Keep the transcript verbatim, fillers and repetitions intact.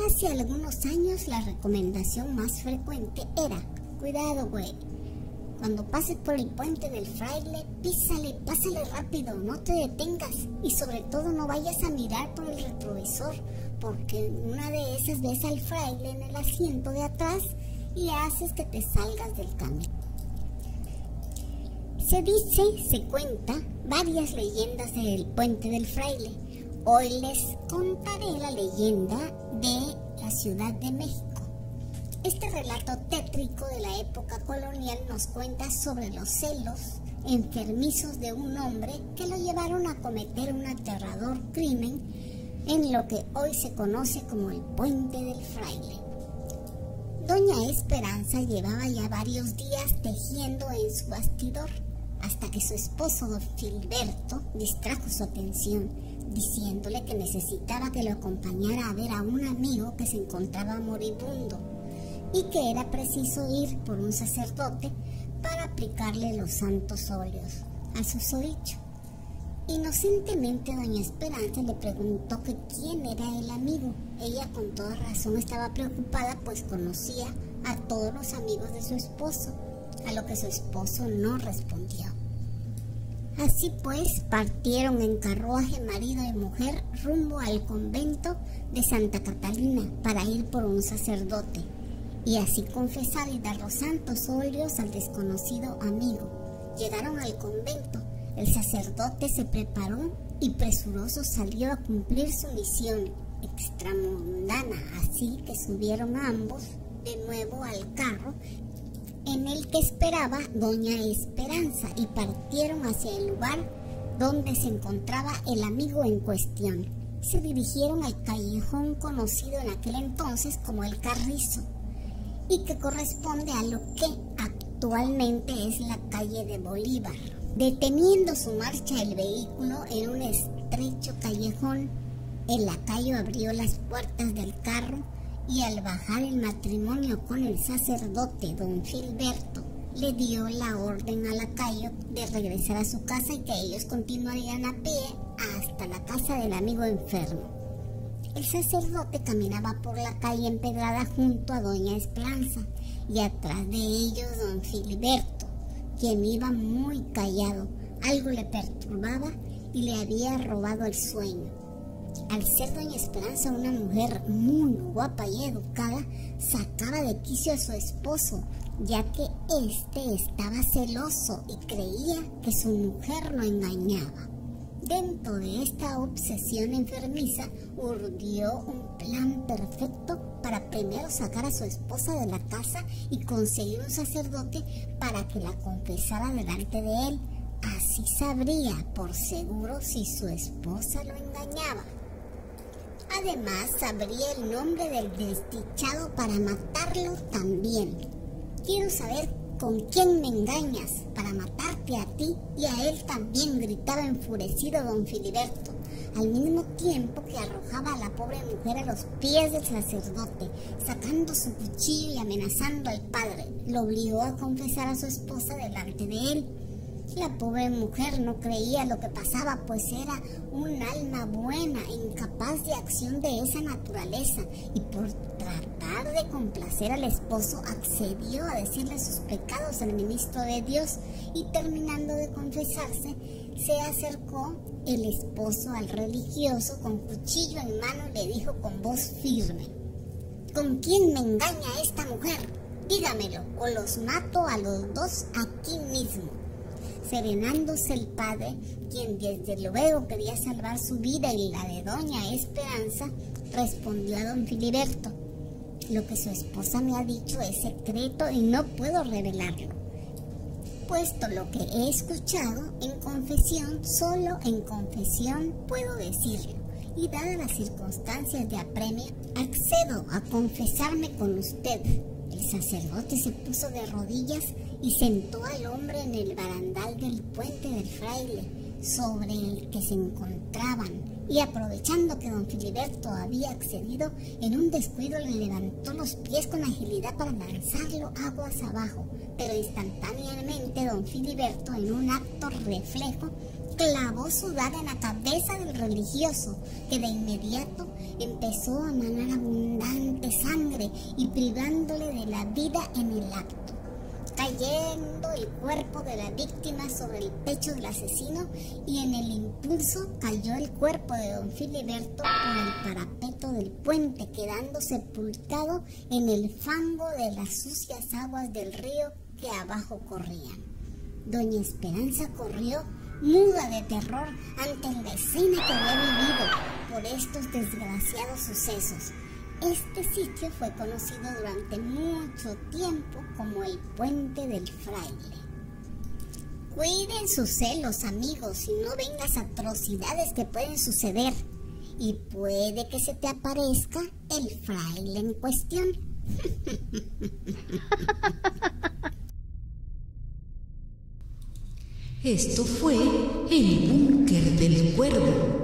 Hace algunos años la recomendación más frecuente era: cuidado, güey, cuando pases por el puente del Fraile, písale, pásale rápido, no te detengas y sobre todo no vayas a mirar por el retrovisor, porque una de esas ves al fraile en el asiento de atrás y haces que te salgas del camino. Se dice, se cuenta varias leyendas del puente del Fraile. Hoy les contaré la leyenda de la Ciudad de México. Este relato tétrico de la época colonial nos cuenta sobre los celos enfermizos de un hombre que lo llevaron a cometer un aterrador crimen en lo que hoy se conoce como el Puente del Fraile. Doña Esperanza llevaba ya varios días tejiendo en su bastidor, hasta que su esposo, don Filiberto, distrajo su atención, diciéndole que necesitaba que lo acompañara a ver a un amigo que se encontraba moribundo y que era preciso ir por un sacerdote para aplicarle los santos óleos al susodicho. Inocentemente doña Esperanza le preguntó que quién era el amigo. Ella con toda razón estaba preocupada, pues conocía a todos los amigos de su esposo, a lo que su esposo no respondió. Así pues, partieron en carruaje marido y mujer rumbo al convento de Santa Catalina para ir por un sacerdote y así confesar y dar los santos óleos al desconocido amigo. Llegaron al convento. El sacerdote se preparó y presuroso salió a cumplir su misión extramundana, así que subieron ambos de nuevo al carro en el que esperaba doña Esperanza y partieron hacia el lugar donde se encontraba el amigo en cuestión. Se dirigieron al callejón conocido en aquel entonces como el Carrizo y que corresponde a lo que actualmente es la calle de Bolívar. Deteniendo su marcha el vehículo en un estrecho callejón, el lacayo abrió las puertas del carro y al bajar el matrimonio con el sacerdote don Filiberto, le dio la orden al lacayo de regresar a su casa y que ellos continuarían a pie hasta la casa del amigo enfermo. El sacerdote caminaba por la calle empedrada junto a doña Esperanza y atrás de ellos don Filiberto, quien iba muy callado. Algo le perturbaba y le había robado el sueño. Al ser doña Esperanza una mujer muy guapa y educada, sacaba de quicio a su esposo, ya que éste estaba celoso y creía que su mujer lo engañaba. Dentro de esta obsesión enfermiza, urdió un plan perfecto para primero sacar a su esposa de la casa y conseguir un sacerdote para que la confesara delante de él. Así sabría por seguro si su esposa lo engañaba. Además, sabría el nombre del desdichado para matarlo también. Quiero saber con quién me engañas para matarte a ti y a él también, gritaba enfurecido don Filiberto, al mismo tiempo que arrojaba a la pobre mujer a los pies del sacerdote, sacando su cuchillo y amenazando al padre. Lo obligó a confesar a su esposa delante de él. La pobre mujer no creía lo que pasaba, pues era un alma buena, incapaz de acción de esa naturaleza, y por tratar de complacer al esposo accedió a decirle sus pecados al ministro de Dios, y terminando de confesarse, se acercó el esposo al religioso con cuchillo en mano y le dijo con voz firme: ¿con quién me engaña esta mujer? Dígamelo, o los mato a los dos aquí mismo. Serenándose el padre, quien desde luego quería salvar su vida y la de doña Esperanza, respondió a don Filiberto: lo que su esposa me ha dicho es secreto y no puedo revelarlo. Puesto lo que he escuchado en confesión, solo en confesión puedo decirlo, y dadas las circunstancias de apremio, accedo a confesarme con usted. El sacerdote se puso de rodillas y sentó al hombre en el barandal del puente del Fraile, sobre el que se encontraban, y aprovechando que don Filiberto había accedido, en un descuido le levantó los pies con agilidad para lanzarlo aguas abajo, pero instantáneamente don Filiberto, en un acto reflejo, clavó su daga en la cabeza del religioso, que de inmediato empezó a manar abundante sangre y privándole de la vida en el acto, cayendo el cuerpo de la víctima sobre el pecho del asesino, y en el impulso cayó el cuerpo de don Filiberto por el parapeto del puente, quedando sepultado en el fango de las sucias aguas del río que abajo corrían. Doña Esperanza corrió muda de terror ante la escena que había vivido por estos desgraciados sucesos. Este sitio fue conocido durante mucho tiempo como el Puente del Fraile. Cuiden sus celos, amigos, y no ven las atrocidades que pueden suceder. Y puede que se te aparezca el fraile en cuestión. Esto fue El Búnker del Cuervo.